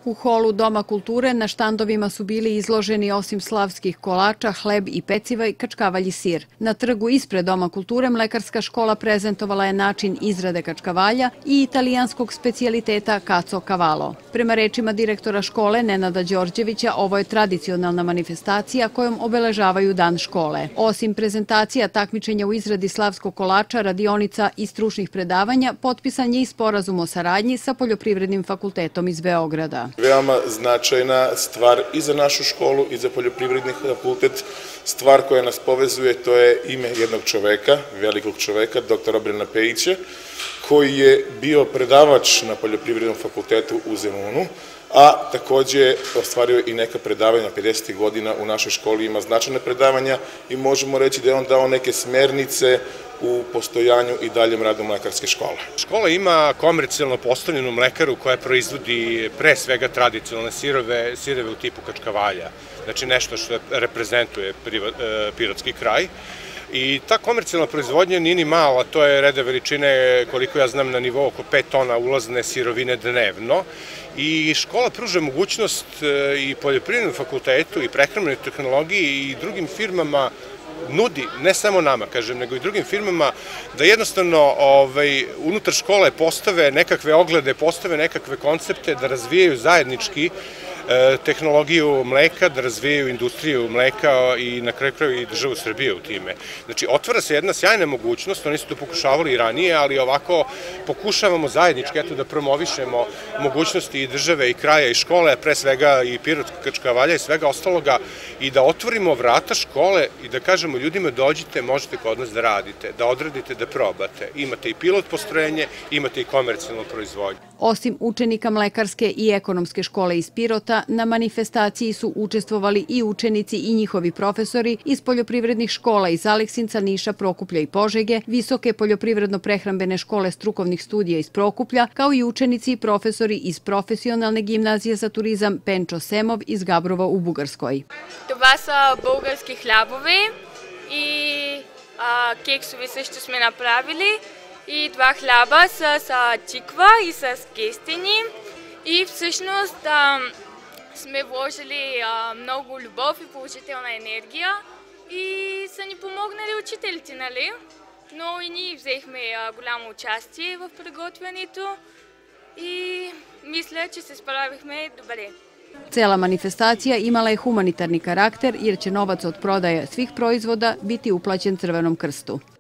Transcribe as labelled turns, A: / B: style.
A: U holu Doma kulture na štandovima su bili izloženi osim slavskih kolača, hleb i peciva i kačkavalji sir. Na trgu ispred Doma kulture mlekarska škola prezentovala je način izrade kačkavalja i italijanskog specijaliteta cacio cavallo. Prema rečima direktora škole Nenada Đorđevića, ovo je tradicionalna manifestacija kojom obeležavaju dan škole. Osim prezentacija, takmičenja u izradi slavskog kolača, radionica i stručnih predavanja, potpisan je i sporazum o saradnji sa Poljoprivrednim fakultetom iz Beograda.
B: Veoma značajna stvar i za našu školu i za Poljoprivredni fakultet. Stvar koja nas povezuje, to je ime jednog čoveka, velikog čoveka, doktora Obrena Pejića, koji je bio predavač na Poljoprivrednom fakultetu u Zemunu, a takođe ostvario i neka predavanja 50. godina u našoj školi, ima značajne predavanja i možemo reći da je on dao neke smernice u postojanju i daljem radu mlekarske škole.
C: Škola ima komercijalno postavljenu mlekaru koja proizvodi pre svega tradicionalne sireve u tipu kačkavalja, znači nešto što reprezentuje pirotski kraj. I ta komercijalna proizvodnja nije ni mala, to je reda veličine, koliko ja znam, na nivou oko 5 tona ulazne sirovine dnevno. I škola pruža mogućnost i Poljoprivrednom fakultetu i prehrambenoj tehnologiji i drugim firmama, nudi, ne samo nama, kažem, nego i drugim firmama, da jednostavno unutar škole postave nekakve oglede, postave nekakve koncepte, da razvijaju zajednički tehnologiju mleka, da razvijaju industriju mleka i na kraju krajeva i državu Srbije u time. Znači, otvara se jedna sjajna mogućnost, oni su to pokušavali i ranije, ali ovako pokušavamo zajednički da promovišemo mogućnosti i države i kraja i škole, a pre svega i pirotskog kačkavalja i svega ostaloga i da otvorimo vrata škole i da kažemo ljudima dođite, možete kod nas da radite, da odradite, da probate. Imate i pilot postrojenje, imate i komercijalnu proizvodnju.
A: Osim učenika mlekarske i ekonomske škole iz Pirota, na manifestaciji su učestvovali i učenici i njihovi profesori iz poljoprivrednih škola iz Aleksinca, Niša, Prokuplja i Požege, Visoke poljoprivredno-prehrambene škole strukovnih studija iz Prokuplja, kao i učenici i profesori iz Profesionalne gimnazije za turizam Penčo Semov iz Gabrova u Bugarskoj.
D: Това са български хлябове и кексови също сме направили. И два хляба с чиква и с кестени. И всъщност сме вложили много любов и положителна енергия и са ни помогнали учителите, нали? Но и ние взехме голямо участие в приготвянето и мисля, че се справихме добре.
A: Cela manifestacija imala je humanitarni karakter jer će novac od prodaje svih proizvoda biti uplaćen Crvenom krstu.